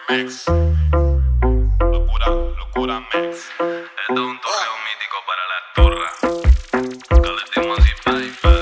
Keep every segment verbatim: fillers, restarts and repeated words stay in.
Mix. Locura, locura mix. Esto es un torneo mítico para la turra. Caletimos y Piper.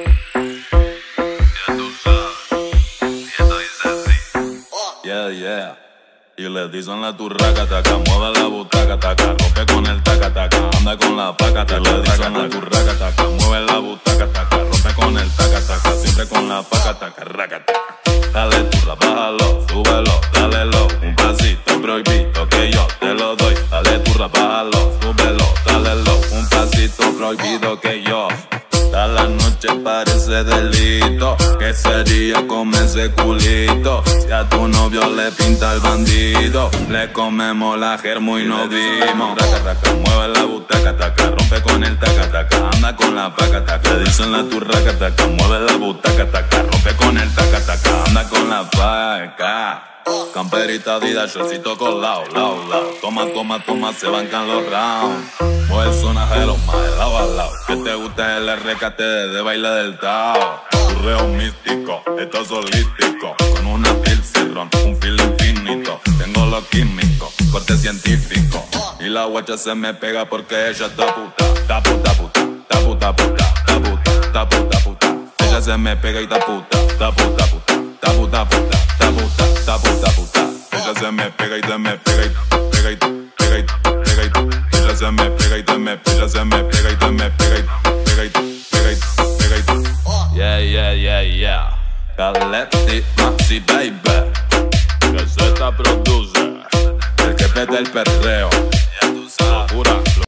Ya tú sabes. Y esto dice así. Yeah, yeah. Y le dicen la turraca, taca, mueve la butaca, taca, rompe con el taca, taca, anda con la paca, taca, le dicen la turraca, taca, mueve la butaca, taca, rompe con el taca, taca, siempre con la paca, taca, raca, taca. Dale turra, bájalo, súbelo, dale low, un pasito prohibido que yo te lo doy. Dale turra, bájalo, súbelo, dale low, un pasito prohibido que yo. Toda la noche parece delito, que sería comer ese culito. Si a tu novio le pinta el bandido, le comemos la germo y nos dimos. Raca, raca, mueve la butaca, taca, rompe con el taca, taca, anda con la paca, taca, le dicen la turraca, taca, mueve la butaca, taca, rompe con el taca, taca, anda con la paca. Camperita, Adidas, shortcito colado, lao, lao. Toma, toma, toma, se bancan los rounds. Mueve sonajero, más de lado a lado. Que te gusta el rescate de baile del Tao. Turreo místico, esto es holístico. Con una piel ron, un feel infinito. Tengo lo químico, corte científico. Y la guacha se me pega porque ella está puta. Ta puta, puta, ta puta, puta, ta puta, ta puta, puta. Ella se me pega y ta puta, ta puta, puta, ta puta, puta, ta puta, ta puta, puta. Ella se me pega y te me pega y pega y pega y pega y. Ella se me pega y te me pega, ella se me pega y te me pega y pega y pega y pega y. Yeah, yeah, yeah, yeah. Caletti, Maxi, baby. Que Z produce. El que pete el perreo.